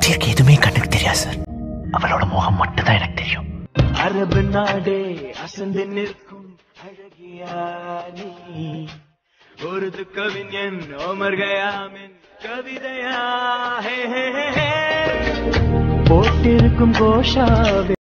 சுத்தி இருக்க எதுவுமே கண்ணுக்கு தெரியாது சார். அவளோட முகம் மட்டும் தான் எனக்கு தெரியும். அரபு நாடே அசந்து நிற்கும் அழகியா நீ, ஒரு கவிஞன் ஓமர் கயாமின் கவிதையா, போட்டிருக்கும் கோஷாவே